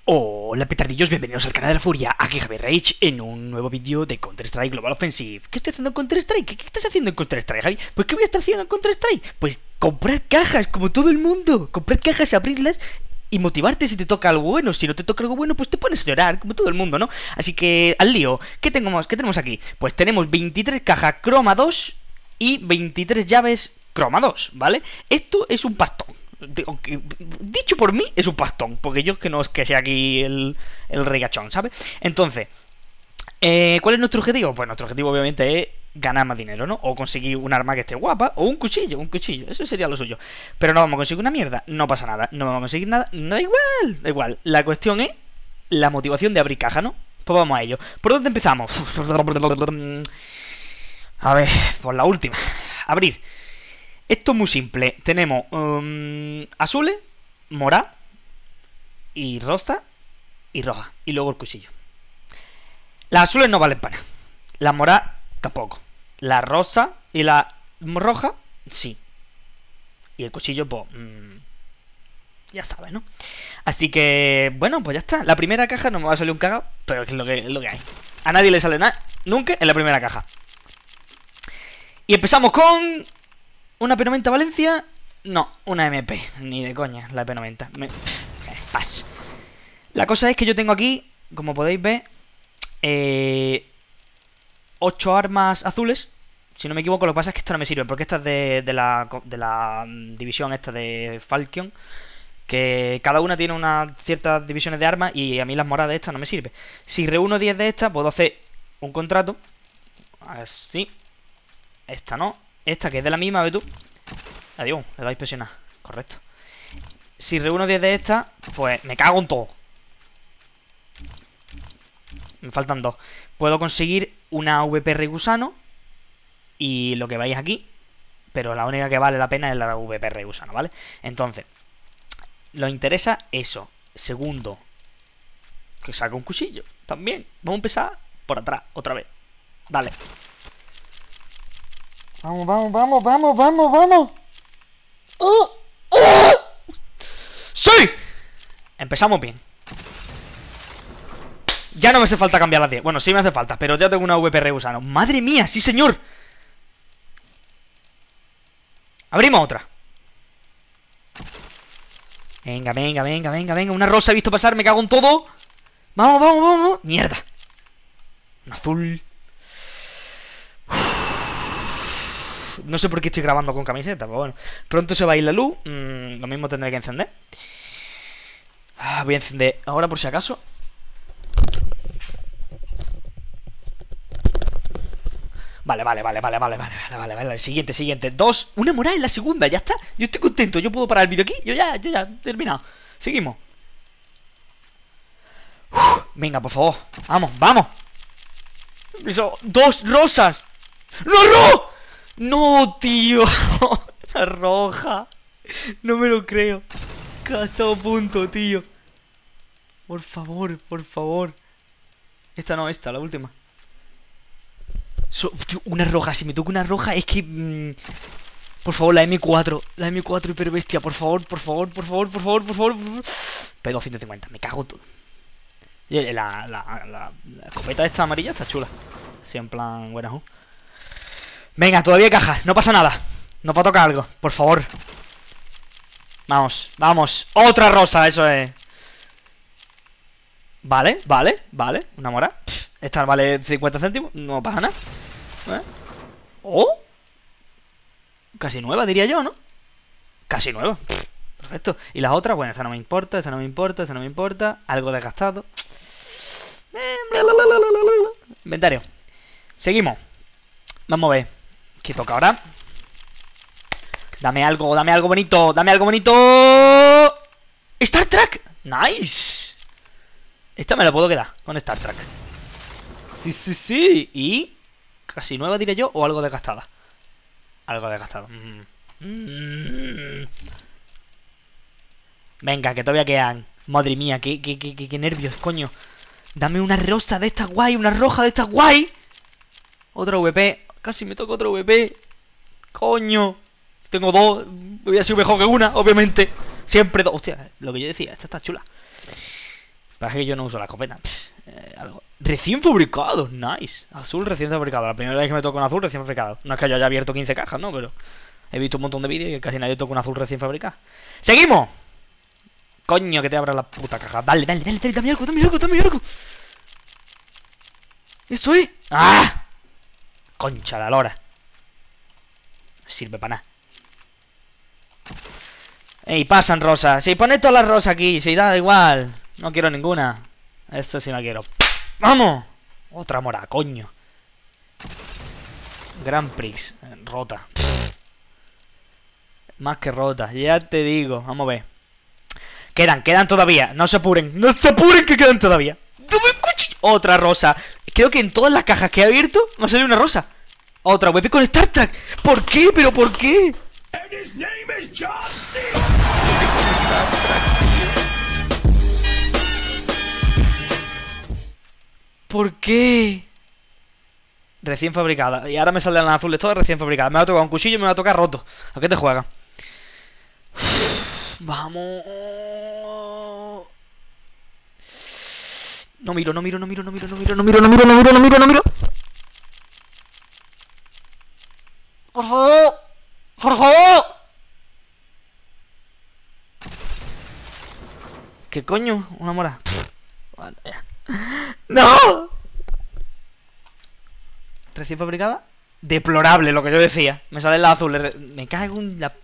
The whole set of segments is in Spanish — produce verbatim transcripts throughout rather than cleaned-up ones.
Hola petardillos, bienvenidos al canal de la Furia, aquí Javier Rage en un nuevo vídeo de Counter-Strike Global Offensive. ¿Qué estoy haciendo en Counter-Strike? ¿Qué, ¿Qué estás haciendo en Counter-Strike, Javi? Pues ¿qué voy a estar haciendo en Counter-Strike? Pues comprar cajas, como todo el mundo. Comprar cajas, abrirlas y motivarte si te toca algo bueno. Si no te toca algo bueno, pues te pones a llorar, como todo el mundo, ¿no? Así que, al lío. ¿Qué tenemos, qué tenemos aquí? Pues tenemos veintitrés cajas Chroma dos y veintitrés llaves Chroma dos, ¿vale? Esto es un pastón. Aunque, dicho por mí, es un pastón, porque yo es que no es que sea aquí el, el regachón, ¿sabes? Entonces, eh, ¿cuál es nuestro objetivo? Pues nuestro objetivo obviamente es ganar más dinero, ¿no? O conseguir un arma que esté guapa, o un cuchillo, un cuchillo, eso sería lo suyo. Pero no vamos a conseguir una mierda, no pasa nada, no vamos a conseguir nada, da igual, da igual. La cuestión es la motivación de abrir caja, ¿no? Pues vamos a ello. ¿Por dónde empezamos? A ver, por la última. Abrir. Esto es muy simple. Tenemos um, azules, mora y rosa y roja. Y luego el cuchillo. Las azules no valen para nada. La mora tampoco. La rosa y la roja, sí. Y el cuchillo, pues... Mmm, ya sabes, ¿no? Así que, bueno, pues ya está. La primera caja no me va a salir un cagado, pero es lo que, es lo que hay. A nadie le sale nada, nunca en la primera caja. Y empezamos con... ¿Una P noventa Valencia? No, una M P. Ni de coña, la P noventa. Me... Paso. La cosa es que yo tengo aquí, como podéis ver, eh, ocho armas azules. Si no me equivoco, lo que pasa es que esta no me sirve, porque esta es de, de, la, de la división esta de Falcon, que cada una tiene unas ciertas divisiones de armas, y a mí las moradas de estas no me sirven. Si reúno diez de estas, puedo hacer un contrato. Así. Esta no. Esta que es de la misma, ve tú. Adiós, le dais presionar. Correcto. Si reúno diez de estas, pues me cago en todo. Me faltan dos. Puedo conseguir una V P R gusano y lo que veis aquí, pero la única que vale la pena es la V P R gusano, ¿vale? Entonces, nos interesa eso. Segundo, que saque un cuchillo también. Vamos a empezar por atrás, otra vez. Dale. Vamos, vamos, vamos, vamos, vamos, vamos. ¡Uh! ¡Uh! ¡Sí! Empezamos bien. Ya no me hace falta cambiar las diez. Bueno, sí me hace falta, pero ya tengo una V P R gusano. ¡Madre mía! ¡Sí, señor! Abrimos otra. Venga, venga, venga, venga, venga. Una rosa he visto pasar, me cago en todo. Vamos, vamos, vamos. ¡Mierda! Un azul. No sé por qué estoy grabando con camiseta, pero bueno. Pronto se va a ir la luz. Mm, lo mismo tendré que encender. Ah, voy a encender ahora por si acaso. Vale, vale, vale, vale, vale, vale, vale, vale, vale. Siguiente, siguiente. Dos. Una morada en la segunda, ya está. Yo estoy contento, yo puedo parar el vídeo aquí. Yo ya, yo ya, he terminado. Seguimos. Uf, venga, por favor. Vamos, vamos. Eso, dos rosas. ¡No, no! ¡No, tío! La roja. No me lo creo. Que ha estado a punto, tío. Por favor, por favor. Esta no, esta, la última. So, tío, una roja, si me toca una roja es que... Mmm, por favor, la M cuatro. La M cuatro hiper bestia, por favor, por favor, por favor, por favor, por favor. P doscientos cincuenta, me cago todo. La, la, la, la, la escopeta esta amarilla está chula. Así en plan, buena, ¿no? Venga, todavía hay cajas, no pasa nada. Nos va a tocar algo, por favor. Vamos, vamos. Otra rosa, eso es. Vale, vale, vale. Una mora. Pff, esta vale cincuenta céntimos, no pasa nada. ¿Eh? Oh. Casi nueva, diría yo, ¿no? Casi nueva. Pff, perfecto. Y las otras, bueno, esta no me importa, esta no me importa, esta no me importa. Algo desgastado. Inventario. Seguimos. Vamos a ver. ¿Qué toca ahora? Dame algo, dame algo bonito, dame algo bonito. Star Trek. Nice. Esta me la puedo quedar con Star Trek. Sí, sí, sí. Y casi nueva, diré yo, o algo desgastada. Algo desgastado. mm. Mm. Venga, que todavía quedan. Madre mía, qué, qué, qué, qué, qué nervios, coño. Dame una rosa de estas guay, una roja de estas guay. Otra V P. Casi me toca otro V P. Coño. Tengo dos. Voy a ser mejor que una, obviamente. Siempre dos. Hostia, lo que yo decía, esta está chula. Parece que yo no uso la escopeta. Pff, eh, algo. Recién fabricado, nice. Azul recién fabricado. La primera vez que me toca un azul recién fabricado. No es que yo haya abierto quince cajas, ¿no? Pero he visto un montón de vídeos y casi nadie toca un azul recién fabricado. ¡Seguimos! Coño, que te abra la puta caja. Dale, dale, dale, dale, dame algo, dame algo, dame algo. ¡Eso es! ¡Ah! Concha la lora. No sirve para nada. Ey, pasan rosas. Si pones todas las rosas aquí, si da igual. No quiero ninguna. Eso sí no quiero. ¡Vamos! Otra mora, coño. Grand Prix. Rota. Pff. Más que rota, ya te digo. Vamos a ver. Quedan, quedan todavía. No se apuren. No se apuren que quedan todavía. Otra rosa. Creo que en todas las cajas que he abierto me ha salido una rosa. Otra W P con Star Trek. ¿Por qué? ¿Pero por qué? ¿Por qué? Recién fabricada. Y ahora me salen las azules todas recién fabricadas. Me va a tocar un cuchillo y me va a tocar roto. ¿A qué te juegas? Vamos. No miro, no miro, no miro, no miro, no miro, no miro, no miro, no miro, no miro, no miro. Por favor. Por favor. ¿Qué coño? Una mora. ¡No! Recién fabricada. Deplorable lo que yo decía. Me salen las azules. Me cago en la...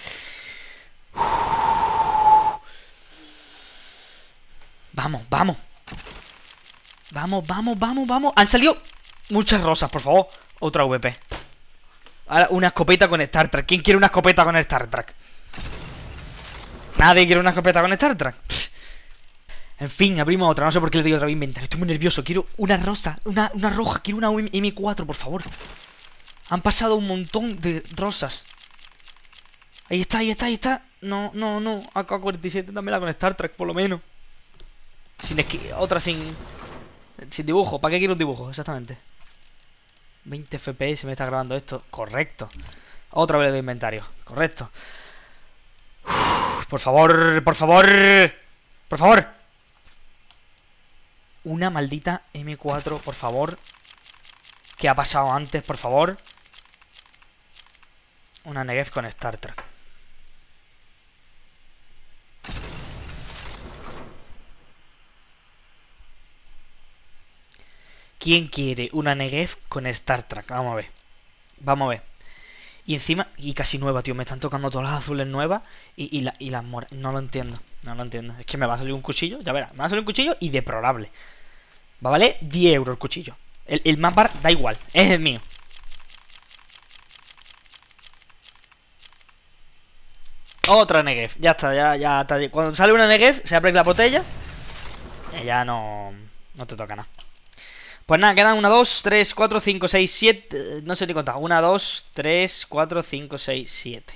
Vamos, vamos. Vamos, vamos, vamos, vamos. Han salido muchas rosas, por favor. Otra V P. Ahora una escopeta con Star Trek. ¿Quién quiere una escopeta con Star Trek? Nadie quiere una escopeta con Star Trek. En fin, abrimos otra. No sé por qué le digo otra vez inventario. Estoy muy nervioso. Quiero una rosa. Una, una roja. Quiero una M cuatro, por favor. Han pasado un montón de rosas. Ahí está, ahí está, ahí está. No, no, no. A K cuarenta y siete, dámela con Star Trek, por lo menos. Sin esqui... Otra sin... Sin dibujo. ¿Para qué quiero un dibujo? Exactamente. veinte F P S me está grabando esto. Correcto. Otra vez de inventario. Correcto. Uf, por favor, por favor. Por favor. Una maldita M cuatro, por favor. ¿Qué ha pasado antes, por favor? Una Negev con Star Trek. ¿Quién quiere una Negev con Star Trek? Vamos a ver. Vamos a ver. Y encima... Y casi nueva, tío. Me están tocando todas las azules nuevas. Y, y, la, y las moras. No lo entiendo. No lo entiendo. Es que me va a salir un cuchillo. Ya verás. Me va a salir un cuchillo y deplorable. Va a valer diez euros el cuchillo. El, el más barato... Da igual. Es el mío. Otra Negev. Ya está. Ya, ya está. Cuando sale una Negev, se abre la botella. Y ya no... No te toca nada. Pues nada, quedan una, dos, tres, cuatro, cinco, seis, siete. No sé ni contar. una, dos, tres, cuatro, cinco, seis, siete.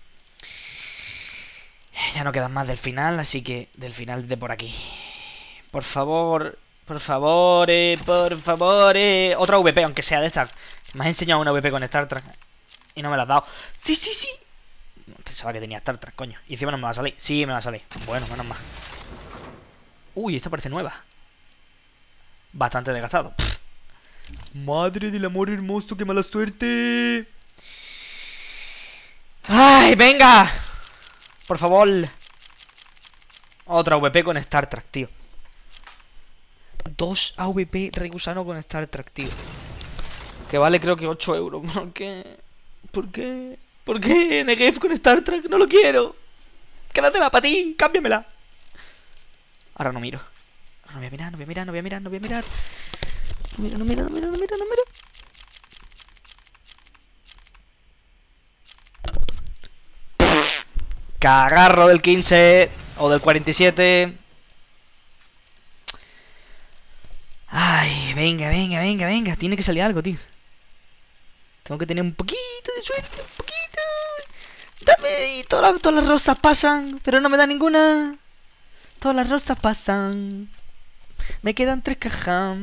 Ya no quedan más del final, así que del final de por aquí. Por favor, por favor, eh, por favor. Eh. Otra V P, aunque sea de esta. Me has enseñado una V P con Star Trek y no me la has dado. Sí, sí, sí. Pensaba que tenía Star Trek, coño. Y encima no me va a salir. Sí, me va a salir. Bueno, menos mal. Uy, esta parece nueva. Bastante desgastado. Pff. Madre del amor hermoso, qué mala suerte. ¡Ay, venga! Por favor. Otra V P con Star Trek, tío. Dos A V P Regusano con Star Trek, tío. Que vale creo que ocho euros. ¿Por qué? ¿Por qué? ¿Por qué? Negev con Star Trek, no lo quiero. Quédatela para ti, cámbiamela. Ahora no miro. No voy a mirar, no voy a mirar, no voy a mirar, no voy a mirar. No miro, no miro, no miro, no miro, no miro. Cagarro del quince o del cuarenta y siete. Ay, venga, venga, venga, venga. Tiene que salir algo, tío. Tengo que tener un poquito de suerte, un poquito. Dame, y todas las, todas las rosas pasan, pero no me da ninguna. Todas las rosas pasan. Me quedan tres cajas.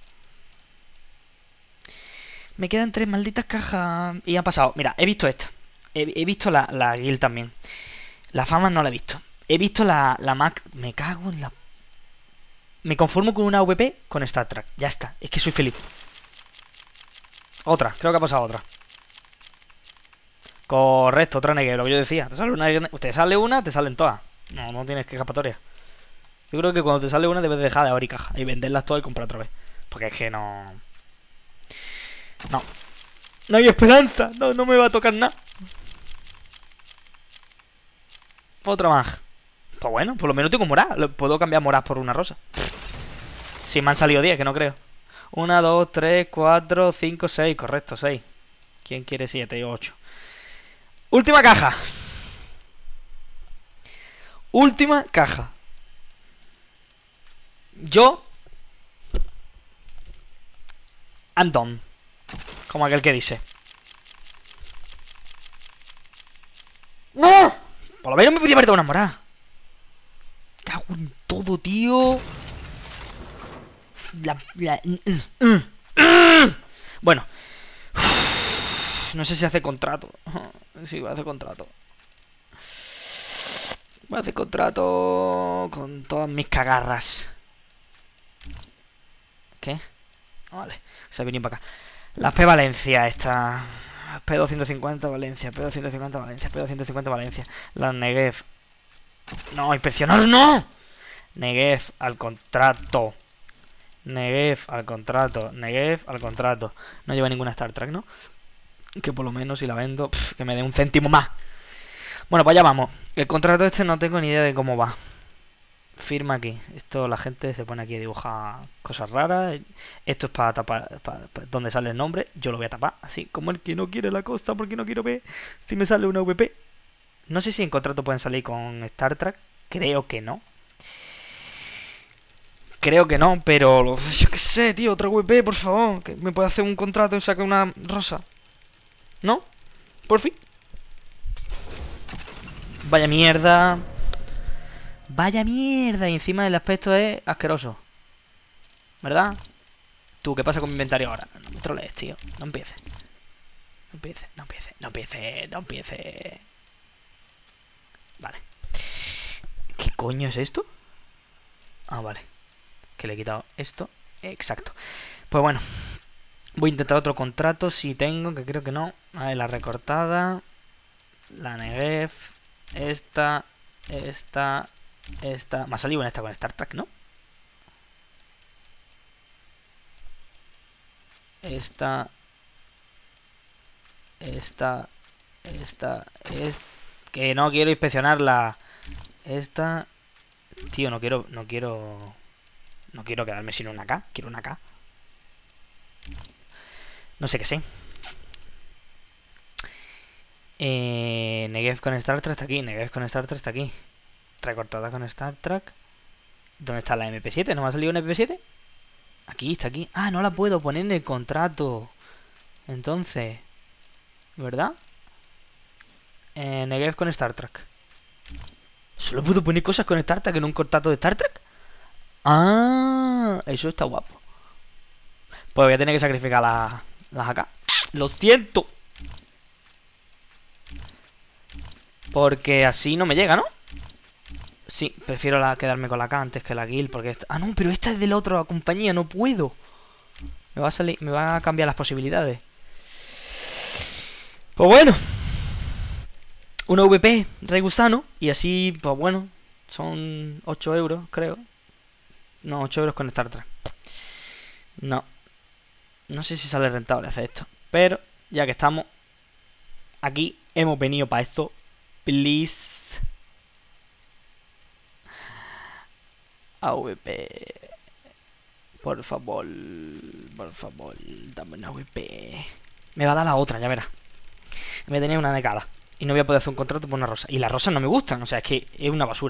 Me quedan tres malditas cajas. Y han pasado. Mira, he visto esta. He, he visto la, la guild también. La fama no la he visto. He visto la, la Mac. Me cago en la... Me conformo con una A V P con Star Trek. Ya está, es que soy feliz. Otra, creo que ha pasado otra. Correcto, otra negue, lo que yo decía. Te sale una, te sale una, te salen todas. No, no tienes que escapatoria. Yo creo que cuando te sale una debes dejar de abrir caja y venderlas todas y comprar otra vez. Porque es que no... No. No hay esperanza. No, no me va a tocar nada. Otra más. Pues bueno, por lo menos tengo morada. Puedo cambiar moradas por una rosa. Si me han salido diez, que no creo. Una, dos, tres, cuatro, cinco, seis. Correcto, seis. ¿Quién quiere siete y ocho? Última caja. Última caja. Yo I'm done. Como aquel que dice. ¡No! Por lo menos me podía haber dado una morada. Cago en todo, tío. La, la, uh, uh, uh. Bueno. No sé si hace contrato. Sí, voy a hacer contrato. Voy a hacer contrato con todas mis cagarras. ¿Qué? Vale, se ha venido para acá. Las P Valencia, esta. P doscientos cincuenta Valencia, P doscientos cincuenta Valencia, P doscientos cincuenta Valencia. Las Negev. No, inspeccionar no. Negev al contrato. Negev al contrato. Negev al contrato. No lleva ninguna Star Trek, ¿no? Que por lo menos si la vendo, pff, que me dé un céntimo más. Bueno, pues allá vamos. El contrato este no tengo ni idea de cómo va. Firma aquí. Esto la gente se pone aquí a dibujar cosas raras. Esto es para tapar para, para donde sale el nombre. Yo lo voy a tapar así, como el que no quiere la cosa, porque no quiero ver si me sale una V P. No sé si en contrato pueden salir con Star Trek. Creo que no. Creo que no, pero yo qué sé, tío, otra V P, por favor. Que me puede hacer un contrato y sacar una rosa. ¿No? Por fin. Vaya mierda. Vaya mierda. Y encima el aspecto es asqueroso. ¿Verdad? Tú, ¿qué pasa con mi inventario ahora? No me trolees, tío. No empieces. No empieces, no empieces, no empieces, no empieces. Vale. ¿Qué coño es esto? Ah, vale. Que le he quitado esto. Exacto. Pues bueno. Voy a intentar otro contrato si tengo, que creo que no. A ver, la recortada. La Negev. Esta. Esta. Esta. Me ha salido en esta con Star Trek, ¿no? Esta. Esta. Esta. Es que no quiero inspeccionarla. Esta. Tío, no quiero. No quiero. No quiero quedarme sin una K. Quiero una K. No sé qué sé. Eh, Negev con Star Trek está aquí. Negev con Star Trek está aquí. Recortada con Star Trek. ¿Dónde está la M P siete? ¿No me ha salido una M P siete? Aquí, está aquí. Ah, no la puedo poner en el contrato. Entonces, ¿verdad? Eh, Negev con Star Trek. ¿Solo puedo poner cosas con Star Trek en un contrato de Star Trek? Ah, eso está guapo. Pues voy a tener que sacrificar las, las acá. Lo siento. Porque así no me llega, ¿no? Sí, prefiero la, quedarme con la K antes que la guild. Porque esta... Ah, no, pero esta es de la otra compañía. No puedo. Me va a salir, me va a cambiar las posibilidades. Pues bueno. Una V P, Rey Gusano. Y así, pues bueno. Son ocho euros, creo. No, ocho euros con Star Trek. No. No sé si sale rentable hacer esto. Pero, ya que estamos aquí, hemos venido para esto. Please. A V P. Por favor. Por favor. Dame una V P. Me va a dar la otra, ya verás. Me tenía una de cada. Y no voy a poder hacer un contrato por una rosa. Y las rosas no me gustan. O sea, es que es una basura.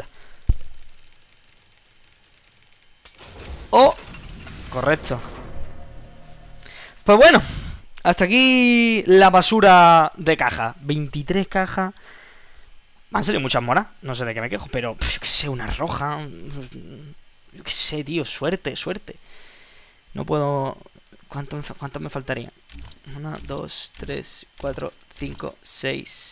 Oh. Correcto. Pues bueno. Hasta aquí la basura de caja. veintitrés cajas. Me han salido muchas moras. No sé de qué me quejo, pero yo qué sé, una roja. Yo qué sé, tío. Suerte, suerte. No puedo... ¿Cuánto me, cuánto me faltaría? Una, dos, tres, cuatro, cinco,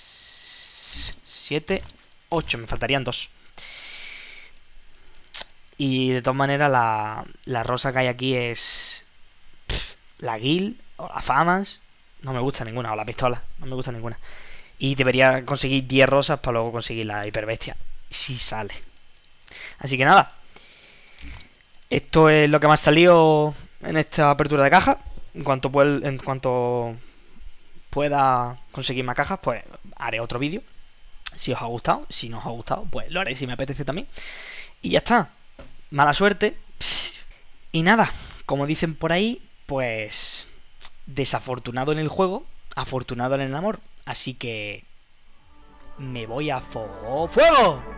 seis, siete, ocho. Me faltarían dos. Y de todas maneras, la, la rosa que hay aquí es... pff, la guild, o las famas. No me gusta ninguna, o la pistola. No me gusta ninguna. Y debería conseguir diez rosas para luego conseguir la hiperbestia. Si sale. Así que nada. Esto es lo que me ha salido en esta apertura de caja. En cuanto, pueda, en cuanto pueda conseguir más cajas, pues haré otro vídeo. Si os ha gustado. Si no os ha gustado, pues lo haré si me apetece también. Y ya está. Mala suerte. Y nada, como dicen por ahí, pues desafortunado en el juego, afortunado en el amor. Así que me voy a fo- fuego.